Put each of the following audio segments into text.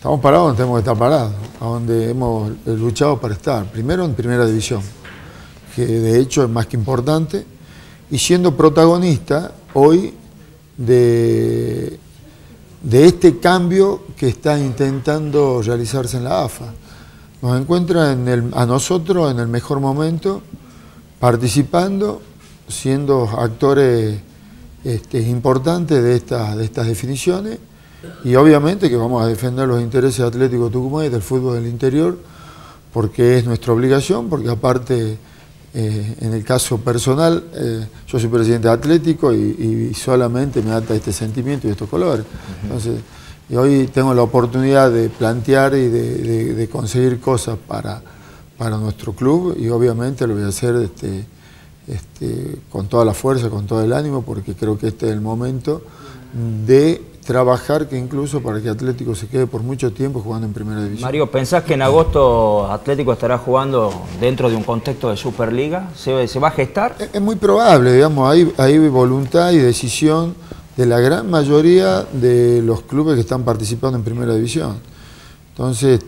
Estamos parados donde tenemos que estar parados, a donde hemos luchado para estar. Primero en primera división, que de hecho es más que importante, y siendo protagonista hoy de este cambio que está intentando realizarse en la AFA. Nos encuentra a nosotros en el mejor momento, participando, siendo actores importantes de estas definiciones, y obviamente que vamos a defender los intereses de Atlético Tucumán y del fútbol del interior, porque es nuestra obligación, porque aparte, en el caso personal, yo soy presidente de Atlético y solamente me ata este sentimiento y estos colores. Entonces, y hoy tengo la oportunidad de plantear y de conseguir cosas para nuestro club, y obviamente lo voy a hacer con toda la fuerza, con todo el ánimo, porque creo que este es el momento de trabajar, que incluso para que Atlético se quede por mucho tiempo jugando en primera división. Mario, ¿pensás que en agosto Atlético estará jugando dentro de un contexto de Superliga? ¿Se va a gestar? Es muy probable, digamos, hay voluntad y decisión de la gran mayoría de los clubes que están participando en primera división. Entonces,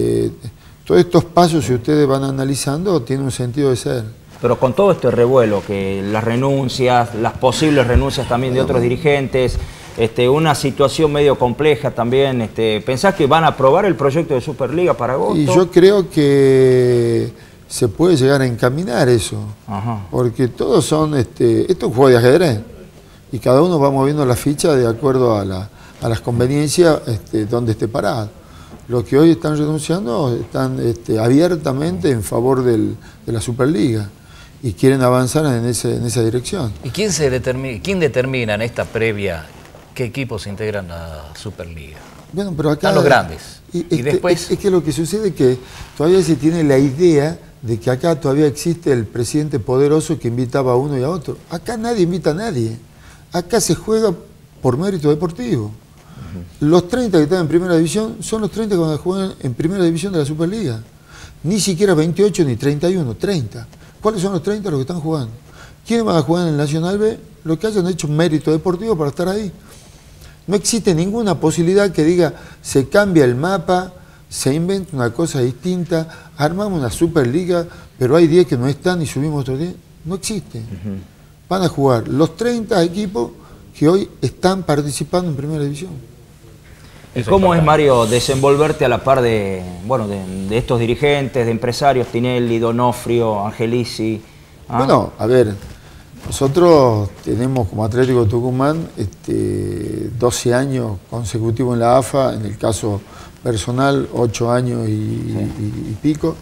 todos estos pasos, si ustedes van analizando, tienen un sentido de ser. Pero con todo este revuelo, que las renuncias, las posibles renuncias también de otros dirigentes, una situación medio compleja también, ¿pensás que van a aprobar el proyecto de Superliga para agosto? Y yo creo que se puede llegar a encaminar eso. Ajá. Porque todos son, esto es un juego de ajedrez, y cada uno va moviendo la ficha de acuerdo a las conveniencias donde esté parado. Los que hoy están renunciando están abiertamente en favor de la Superliga y quieren avanzar en esa dirección. ¿Y quién determina en esta previa qué equipos integran la Superliga? Bueno, pero acá... Están los grandes. Y después... Es que lo que sucede es que todavía se tiene la idea de que acá todavía existe el presidente poderoso que invitaba a uno y a otro. Acá nadie invita a nadie. Acá se juega por mérito deportivo. Los 30 que están en primera división son los 30 que van a jugar en primera división de la Superliga. Ni siquiera 28 ni 31, 30. ¿Cuáles son los 30 los que están jugando? ¿Quiénes van a jugar en el Nacional B? Los que hayan hecho mérito deportivo para estar ahí. No existe ninguna posibilidad que diga se cambia el mapa, se inventa una cosa distinta, armamos una Superliga, pero hay 10 que no están y subimos otros 10. No existe. Van a jugar los 30 equipos que hoy están participando en primera división. ¿Y cómo es, Mario, desenvolverte a la par de estos dirigentes, de empresarios, Tinelli, Donofrio, Angelici? Bueno, a ver, nosotros tenemos como Atlético Tucumán 12 años consecutivos en la AFA, en el caso personal 8 años y pico.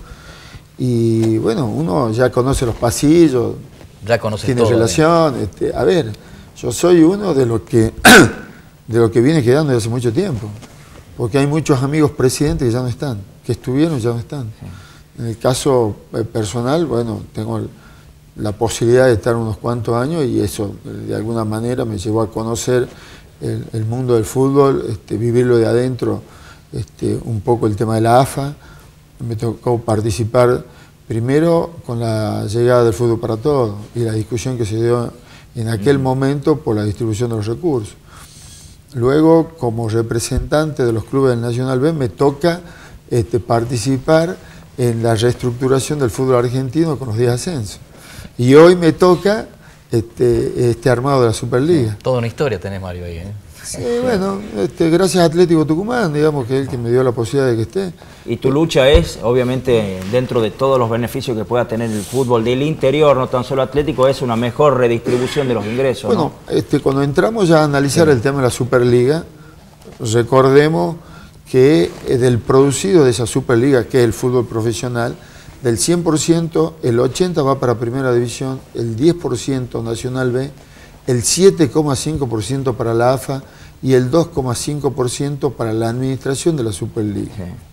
Y bueno, uno ya conoce los pasillos, ya conoce tiene todo, relación. A ver, yo soy uno de los que viene quedando desde hace mucho tiempo, porque hay muchos amigos presidentes que ya no están, que estuvieron y ya no están. En el caso personal, bueno, tengo la posibilidad de estar unos cuantos años y eso de alguna manera me llevó a conocer el mundo del fútbol, vivirlo de adentro, un poco el tema de la AFA. Me tocó participar primero con la llegada del fútbol para todos y la discusión que se dio en aquel momento por la distribución de los recursos. Luego, como representante de los clubes del Nacional B, me toca participar en la reestructuración del fútbol argentino con los 10 ascensos. Y hoy me toca este armado de la Superliga. Toda una historia tenés, Mario, ahí, ¿eh? Sí, bueno, gracias a Atlético Tucumán, digamos, que es el que me dio la posibilidad de que esté. Y tu lucha es, obviamente, dentro de todos los beneficios que pueda tener el fútbol del interior, no tan solo Atlético, es una mejor redistribución de los ingresos. Bueno, ¿no? Cuando entramos ya a analizar el tema de la Superliga, recordemos que del producido de esa Superliga, que es el fútbol profesional, del 100%, el 80% va para Primera División, el 10% Nacional B, el 7,5% para la AFA y el 2,5% para la administración de la Superliga.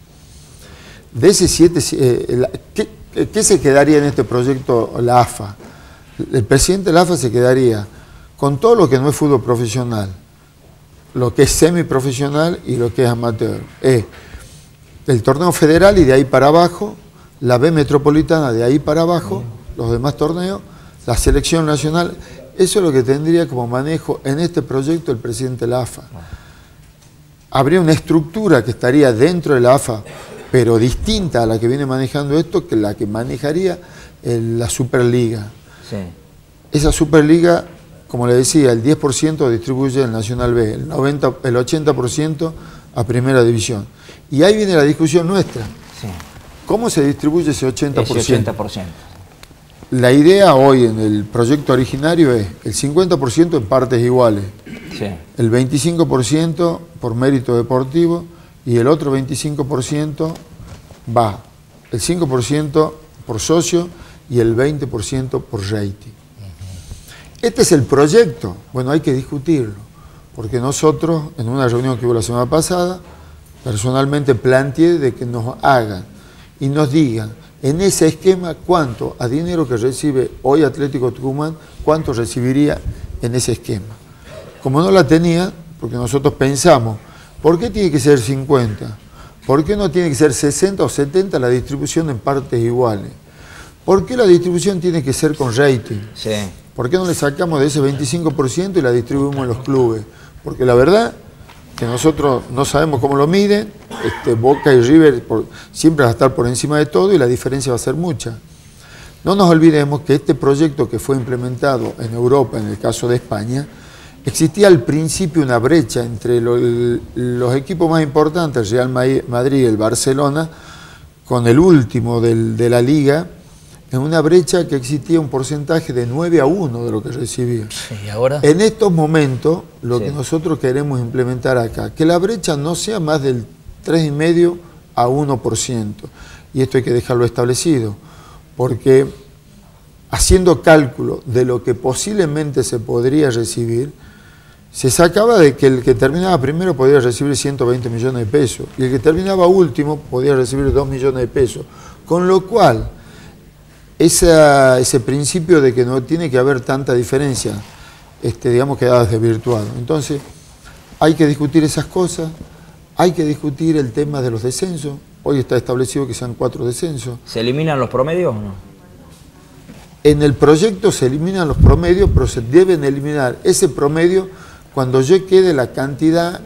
De ese 7, ¿qué se quedaría en este proyecto la AFA? El presidente de la AFA se quedaría con todo lo que no es fútbol profesional, lo que es semiprofesional y lo que es amateur. El torneo federal y de ahí para abajo, la B metropolitana de ahí para abajo, los demás torneos, la selección nacional. Eso es lo que tendría como manejo en este proyecto el presidente de la AFA. habría una estructura que estaría dentro de la AFA, pero distinta a la que viene manejando esto, que la que manejaría la Superliga. Sí. Esa Superliga, como le decía, el 10% distribuye el Nacional B, el 80% a Primera División. Y ahí viene la discusión nuestra. Sí. ¿Cómo se distribuye ese 80%? Ese 80%. La idea hoy en el proyecto originario es el 50% en partes iguales, Sí. el 25% por mérito deportivo y el otro 25% va, el 5% por socio y el 20% por rating. Este es el proyecto. Bueno, hay que discutirlo, porque nosotros, en una reunión que hubo la semana pasada, personalmente planteé de que nos hagan y nos digan en ese esquema cuánto a dinero que recibe hoy Atlético Tucumán, cuánto recibiría en ese esquema. Como no la tenía, porque nosotros pensamos, ¿por qué tiene que ser 50? ¿Por qué no tiene que ser 60 o 70 la distribución en partes iguales? ¿Por qué la distribución tiene que ser con rating? Sí. ¿Por qué no le sacamos de ese 25% y la distribuimos en los clubes? Porque la verdad que nosotros no sabemos cómo lo miden, Boca y River siempre va a estar por encima de todo y la diferencia va a ser mucha. No nos olvidemos que este proyecto que fue implementado en Europa, en el caso de España, existía al principio una brecha entre los equipos más importantes, el Real Madrid y el Barcelona, con el último de la liga, en una brecha que existía un porcentaje de 9-1 de lo que recibía. Sí, ¿y ahora? En estos momentos, lo Sí. que nosotros queremos implementar acá, que la brecha no sea más del 3,5 a 1%. Y esto hay que dejarlo establecido, porque haciendo cálculo de lo que posiblemente se podría recibir, se sacaba de que el que terminaba primero podía recibir 120 millones de pesos y el que terminaba último podía recibir 2 millones de pesos. Con lo cual, ese principio de que no tiene que haber tanta diferencia, digamos, quedaba desvirtuado. Entonces, hay que discutir esas cosas, hay que discutir el tema de los descensos. Hoy está establecido que sean 4 descensos. ¿Se eliminan los promedios o no? En el proyecto se eliminan los promedios, pero se deben eliminar ese promedio cuando ya quede la cantidad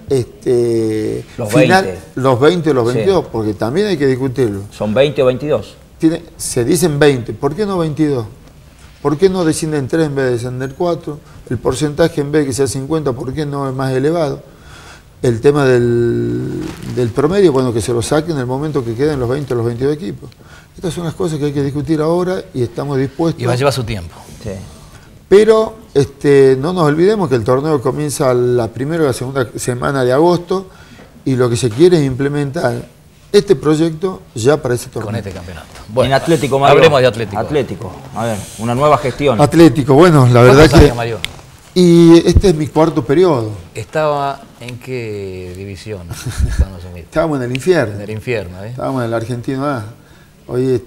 Los final, 20. los 20 o los Sí. 22, porque también hay que discutirlo. ¿Son 20 o 22? Se dicen 20, ¿por qué no 22? ¿Por qué no descienden 3 en vez de descender 4? El porcentaje en vez de que sea 50, ¿por qué no es más elevado? El tema del promedio, bueno, que se lo saquen en el momento que queden los 20 o los 22 equipos. Estas son las cosas que hay que discutir ahora y estamos dispuestos. Y va a llevar su tiempo. Sí. Pero no nos olvidemos que el torneo comienza la primera o la segunda semana de agosto y lo que se quiere es implementar este proyecto ya para ese torneo. Con este campeonato. En Atlético, Mario. Hablemos de Atlético. Atlético. A ver, una nueva gestión. Atlético, bueno, la verdad ¿Cuántos que... años, Mario? Y este es mi cuarto periodo. ¿Estaba en qué división cuando se metió? Estábamos en el infierno. En el infierno, ¿eh? Estábamos en el Argentino A. Hoy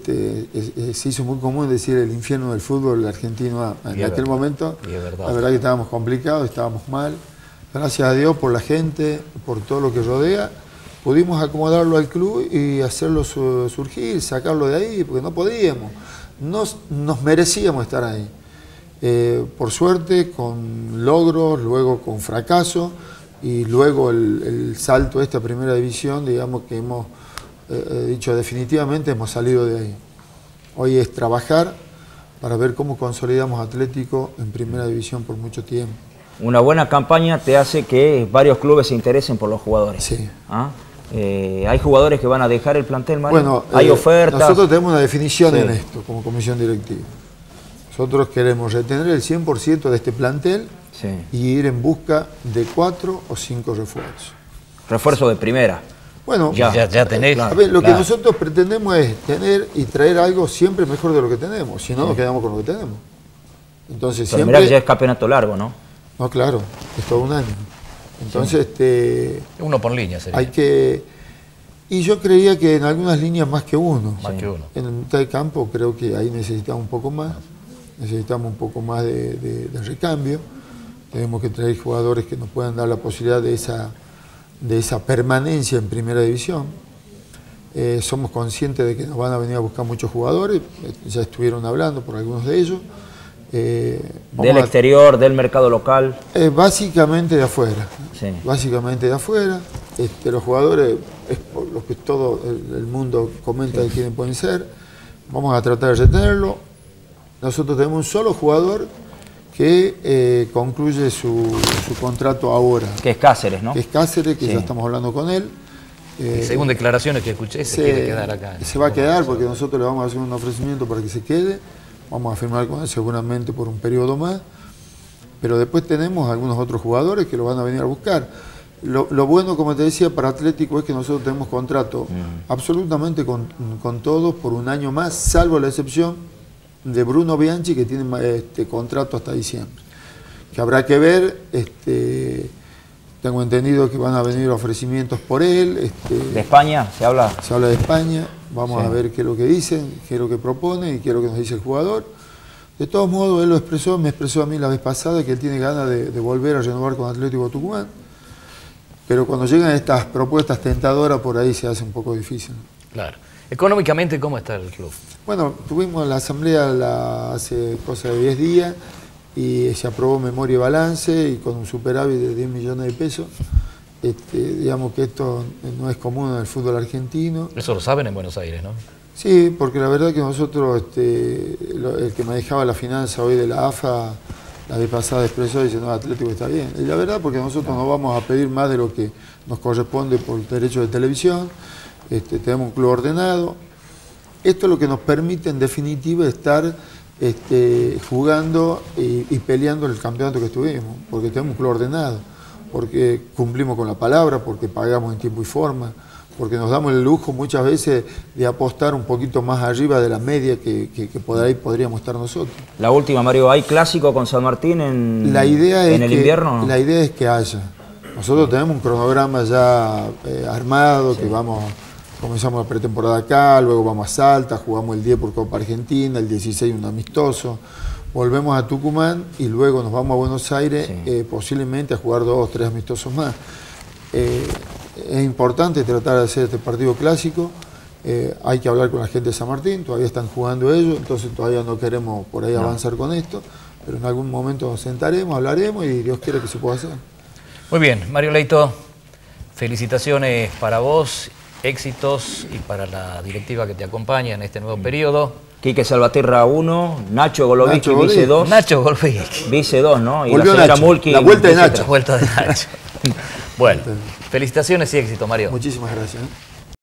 se hizo muy común decir el infierno del fútbol, el Argentino A. En aquel momento, y es verdad. la verdad que estábamos complicados, estábamos mal. Gracias a Dios por la gente, por todo lo que rodea, pudimos acomodarlo al club y hacerlo surgir, sacarlo de ahí, porque no podíamos. Nos merecíamos estar ahí. Por suerte, con logros, luego con fracaso, y luego el salto a esta primera división, digamos que hemos dicho definitivamente hemos salido de ahí. Hoy es trabajar para ver cómo consolidamos Atlético en primera división por mucho tiempo. Una buena campaña te hace que varios clubes se interesen por los jugadores. Sí. ¿Ah? ¿Hay jugadores que van a dejar el plantel, Mario? Bueno, ¿Hay ofertas? nosotros tenemos una definición Sí. en esto como comisión directiva. Nosotros queremos retener el 100% de este plantel Sí. y ir en busca de 4 o 5 refuerzos. Refuerzo de primera. Bueno, Ya tenés. a ver, lo Claro. que nosotros pretendemos es tener y traer algo siempre mejor de lo que tenemos, si no nos quedamos con lo que tenemos. Entonces Pero mirá que ya siempre... es campeonato largo, ¿no? No, claro, es todo un año. Entonces, Uno por línea sería. hay que... Y yo creía que en algunas líneas más que uno. Más que uno. En el mitad de campo creo que ahí necesitamos un poco más. Necesitamos un poco más de recambio. Tenemos que traer jugadores que nos puedan dar la posibilidad de esa permanencia en primera división. Somos conscientes de que nos van a venir a buscar muchos jugadores. Ya estuvieron hablando por algunos de ellos. Del exterior, del mercado local. Básicamente de afuera. Sí. Básicamente de afuera. los jugadores, es por lo que todo el mundo comenta de quiénes pueden ser. Vamos a tratar de retenerlo. Nosotros tenemos un solo jugador que concluye su contrato ahora. Que es Cáceres, ¿no? Que es Cáceres, que Sí. ya estamos hablando con él. Según declaraciones que escuché, se quiere quedar acá. Se va a quedar porque nosotros le vamos a hacer un ofrecimiento para que se quede. Vamos a firmar con él seguramente por un periodo más. Pero después tenemos algunos otros jugadores que lo van a venir a buscar. Lo bueno, como te decía, para Atlético es que nosotros tenemos contrato absolutamente con todos por un año más, salvo la excepción de Bruno Bianchi, que tiene contrato hasta diciembre. Que habrá que ver, tengo entendido que van a venir ofrecimientos por él. ¿De España se habla? Se habla de España, vamos Sí. a ver qué es lo que dicen, qué es lo que propone y qué es lo que nos dice el jugador. De todos modos, él lo expresó, me expresó a mí la vez pasada que él tiene ganas de volver a renovar con Atlético Tucumán. Pero cuando llegan estas propuestas tentadoras, por ahí se hace un poco difícil. Claro. Económicamente, ¿cómo está el club? Bueno, tuvimos la asamblea hace cosa de 10 días y se aprobó memoria y balance y con un superávit de 10 millones de pesos. Digamos que esto no es común en el fútbol argentino. Eso lo saben en Buenos Aires, ¿no? Sí, porque la verdad que nosotros, el que manejaba la finanza hoy de la AFA, la vez pasada expresó y dice, no, Atlético está bien. Y la verdad, porque nosotros no vamos a pedir más de lo que nos corresponde por derecho de televisión, tenemos un club ordenado. Esto es lo que nos permite, en definitiva, estar jugando y peleando el campeonato que estuvimos, porque tenemos un club ordenado, porque cumplimos con la palabra, porque pagamos en tiempo y forma, porque nos damos el lujo muchas veces de apostar un poquito más arriba de la media que por ahí podríamos estar nosotros. La última, Mario, ¿hay clásico con San Martín en el invierno? La idea es que haya. Nosotros tenemos un cronograma ya armado, que comenzamos la pretemporada acá, luego vamos a Salta, jugamos el 10 por Copa Argentina, el 16 un amistoso, volvemos a Tucumán y luego nos vamos a Buenos Aires, posiblemente a jugar 2 o 3 amistosos más. Es importante tratar de hacer este partido clásico. Hay que hablar con la gente de San Martín, todavía están jugando ellos, entonces todavía no queremos por ahí avanzar con esto, pero en algún momento nos sentaremos, hablaremos y Dios quiera que se pueda hacer. Muy bien, Mario Leito, felicitaciones para vos, éxitos y para la directiva que te acompaña en este nuevo periodo. Quique Salvaterra 1, Nacho Golovicki, Nacho vice 2. Nacho Golovicki. Vice 2, ¿no? Y Volvió la señora Nacho, Mulki, la vuelta de vice Nacho. 3. La vuelta de Nacho. Bueno, felicitaciones y éxito, Mario. Muchísimas gracias.